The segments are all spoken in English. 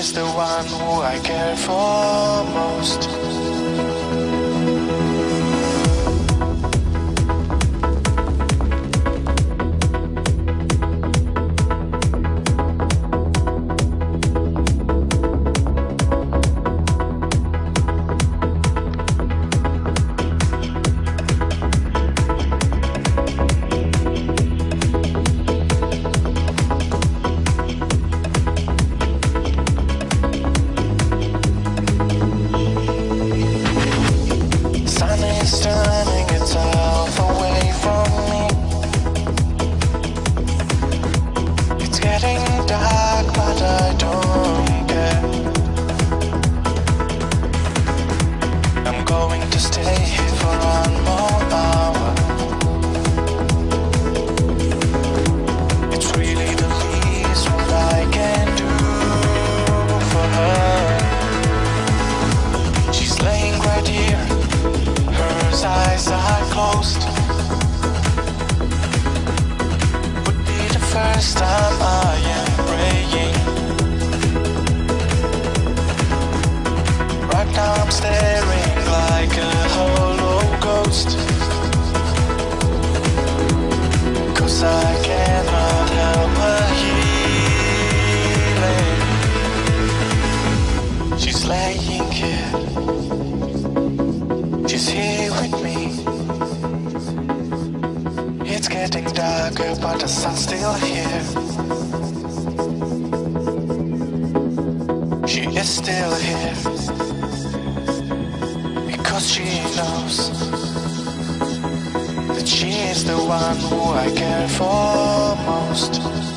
is the one who I care for most. Turning itself away from me. It's getting dark, but I don't care. I'm going to stay here for one more hour. It's really the least what I can do for her. She's laying right here. Eyes are closed. Would be the first time I am praying. Right now I'm staring like a hollow ghost, 'cause I cannot help her healing. She's laying here. She's here with me. It's getting darker, but the sun's still here. She is still here, because she knows that she is the one who I care for most.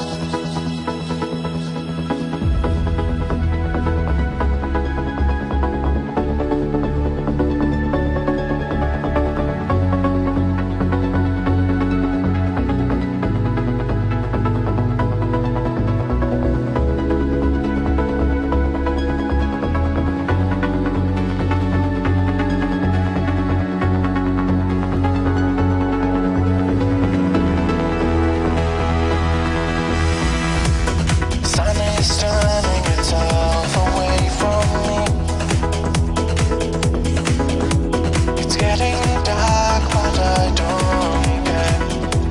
Turning itself away from me. It's getting dark, but I don't care.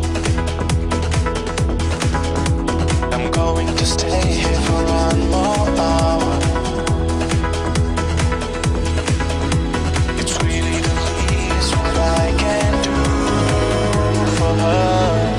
I'm going to stay here for one more hour. It's really the least what I can do for her.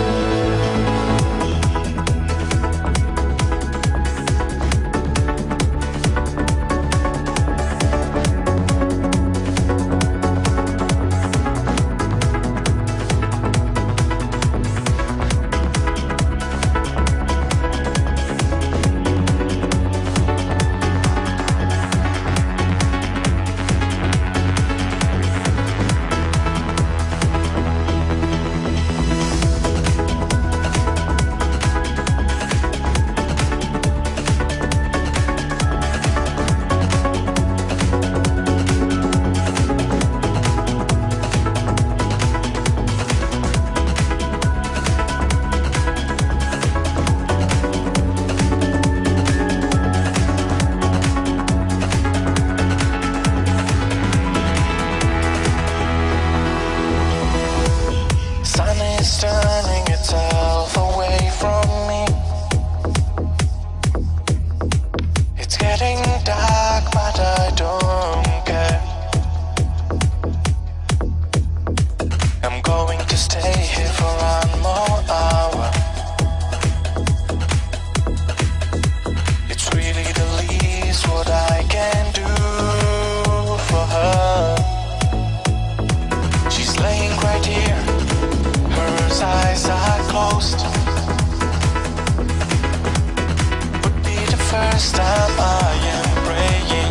Turning itself away from me. It's getting dark, but I don't care. I'm going to stay here for one more hour. It's really the least what I can do for her. She's laying right here. Eyes are closed. Would be the first time I am praying.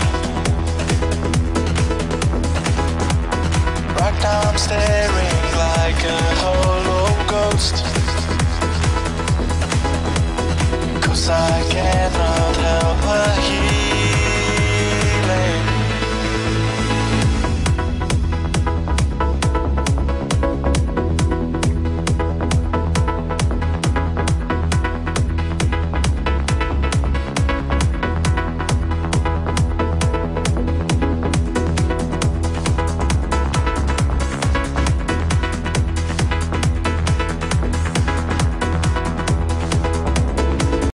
Right now I'm staring like a hollow ghost, 'cause I cannot help her